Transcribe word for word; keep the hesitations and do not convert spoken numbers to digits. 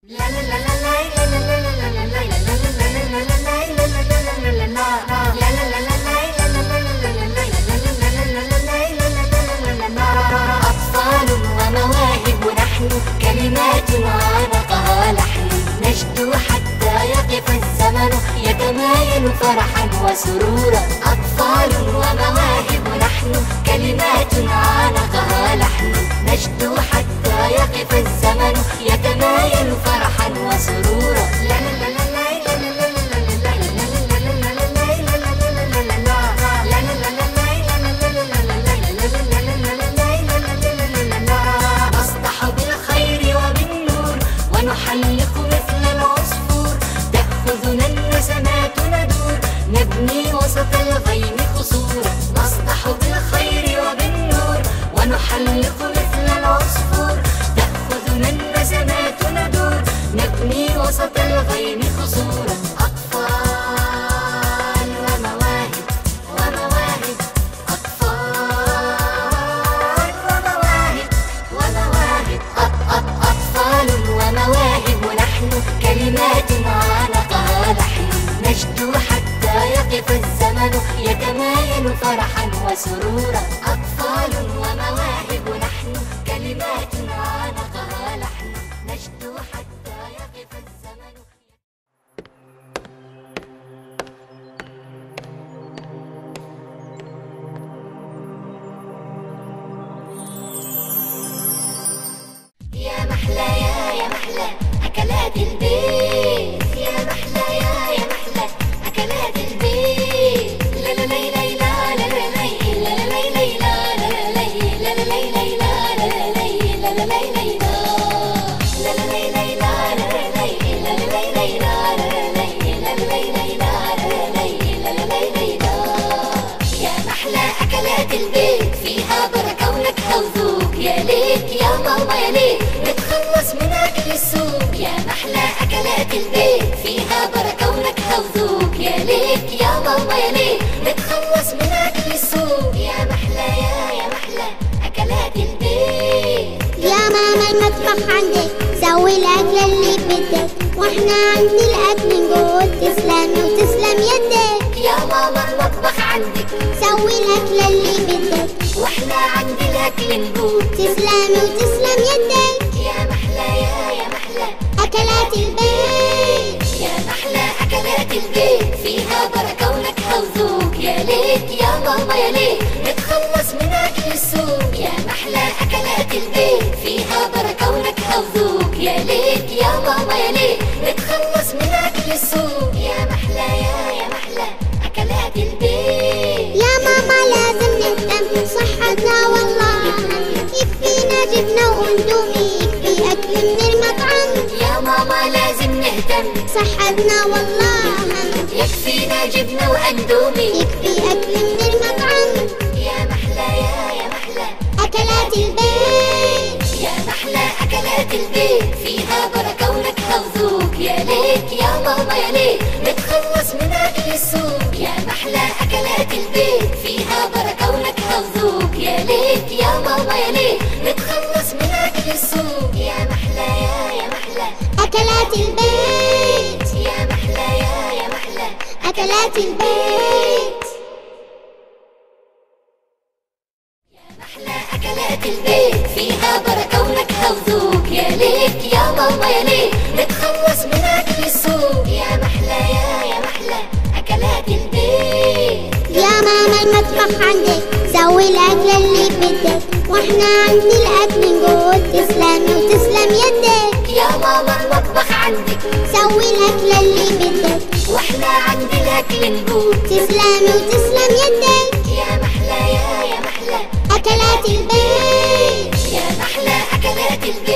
أطفال ومواهب نحن، كلمات عانقها لحن، نجد حتى يقف الزمن، يتمايل فرحا وسرورا. أطفال ومواهب نحن، كلمات عانقها لحن، نجد حتى يقف الزمن، يتمايل فرحا وسرورا. نصدح بالخير وبالنور، ونحلق مثل العصفور، تأخذنا النسمات ندور، نبني وسط الغيم قصورا. نصدح بالخير وبالنور، ونحلق مثل العصفور، تأخذنا النسمات ندور، نبني وسط الغيم قصورا. أطفال ومواهب ومواهب، أطفال ومواهب ومواهب، أطفال ومواهب نحن، كلمات عانقها لحن، نجد حتى يقف الزمن، يتمايل فرحا وسرورا. أطفال ومواهب نحن، كلمات عانقها لحن، نجد حتى يقف الزمن. يا محلى يا يا محلى أكلات البيت، يا محلى يا يا محلى أكلات البيت. لا لا لا لا لا لا لا لا لا لا لا لا لا لا يا محلى أكلات البيت، فيها بركة ونكهة وذوق. يا ليت يا ماما يا ليت نتخلص من أكل السوق. يا محلى أكلات البيت، فيها بركة ونكهة وذوق. يا ليت يا ماما يا ليت نتخلص من أكل السوق. يا محلى يا يا محلى أكلات البيت. يا ماما المطبخ عندك، سوي الأكل اللي بدك، واحنا عند الأكل نقول تسلمي وتسلم يدك. يا ماما المطبخ عندك، سوي الأكل اللي بدك، واحنا عند الأكل نقول تسلمي وتسلم يدك. يا محلى يا يا محلى أكلات البيت. يا محلى أكلات البيت، فيها بركة ونكهة وذوق. يا ليت يا ماما يا ليت نتخلص من أكل السوق. يا محلى أكلات البيت، فيها بركة ونكهة وذوق. يا ليت يا ماما يا ليت نتخلص من أكل السوق. يا محلى يا يا محلى أكلات البيت. يا ماما لازم نهتم بصحتنا والله، يكفينا جبنة وأندومي، يكفي أكل من المطعم. يا ماما لازم نهتم صحتنا والله، يكفينا جبنة وأندومي، يكفي أكل من المطعم. يا محلى يا يا محلى أكلات البيت. يا محلى أكلات البيت، فيها بركة ونكهة وذوق. يا ليت يا ماما يا ليت نتخلص من أكل السوق. يا محلى أكلات البيت، فيها بركة ونكهة وذوق. يا ليت يا ماما يا ليت نتخلص من أكل السوق. يا محلى يا يا محلى أكلات البيت. يا محلى يا يا محلى أكلات البيت. محلى أكلات البيت، فيها بركة ونكهة وذوق. يا ليت يا ماما يا ليت نتخلص من أكل السوق. يا محلى يا يا محلى أكلات البيت. يا ماما المطبخ عندك، سوي الأكل اللي بدك، واحنا عند الأكل نقول تسلمي وتسلم يدك. يا ماما المطبخ عندك، سوي الأكل اللي بدك، واحنا عند الأكل نقول تسلمي وتسلم يدك. يا محلى يا يا محلى أكلات البيت. يا محلى أكلات البيت.